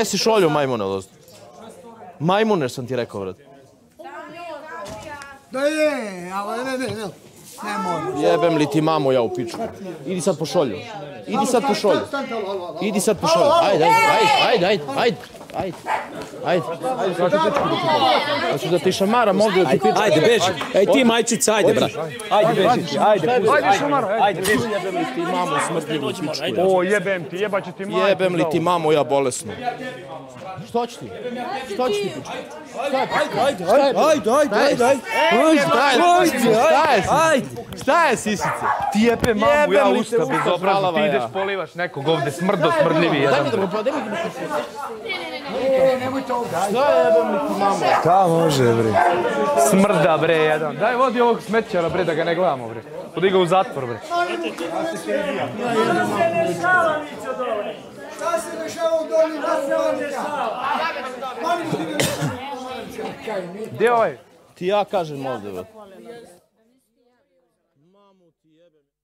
Daj si šolju majmune odozdo. Majmune sam ti rekao, vrat. Da je, ali ne moram. Jebem li ti mamu ja u pičku. Idi sad po šolju. Idi sad po šolju. Idi sad po šolju. Ajde. Hoću da ti šamaram ovdje da ti pičku. Ajde, beži. Ej, ti majčica, ajde, brat. Ajde, beži. Ajde, šamaro. Ajde, beži. Jebem li ti mamu smrtljivu pičku. O, jebem ti, jebat ću ti majku. Jebem li ti mamu ja bolesnu. Što ću ti? Što ću ti pičku? Ajde. Šta je sisice? Ti jebe mamu, ja Jebem li usta te bez usta obraza, zvalava, ti ideš ja. polivaš nekog ovde, smrdljivi jedan. Daj mi da daj mi Šta jebem li ti mamu? Šta može, bre? Smrda, bre, jedan. Daj, vodi ovog smećara, bre, da ga ne gledamo, bre. Podi ga u zatvor, bre. Šta se dešava u dolju Gdje je ovaj? Ti ja kažem ovdje, vrat.